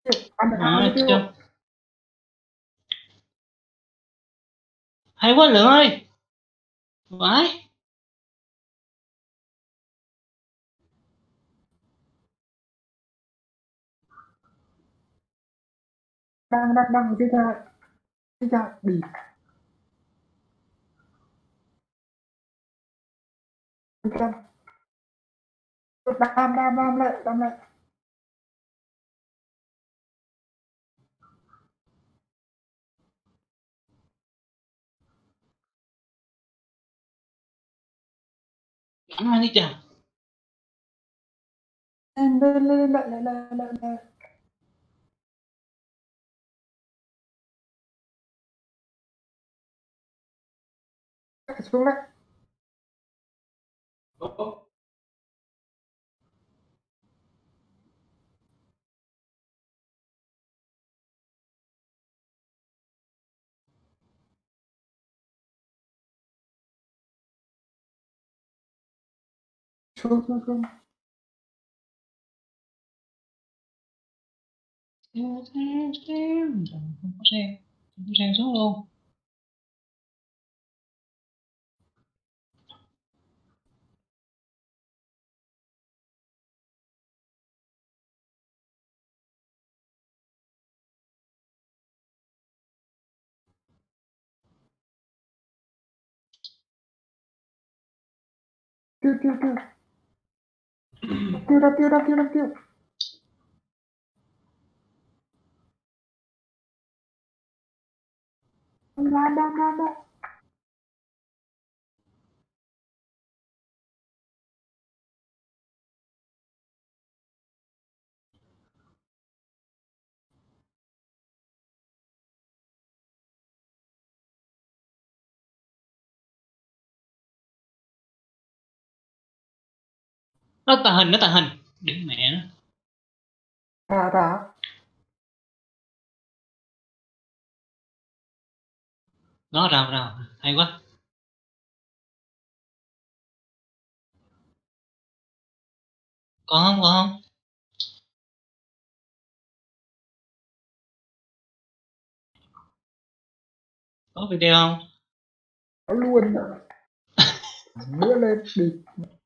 Ăn được hai tiêu. chưa. Hay quá Lượng ơi. Vãi. Đang tiếp theo bị đam lại Ăn đi chà. lên lại xuống đấy. Xuống Xem. Không có xem. Không có xem xuống luôn. tiêu đam Nó tàng hình, nó tàng hình. Để mẹ nó. thả Nó rào rào. Hay quá. Còn không? Có video không? nó luôn nữa lên bị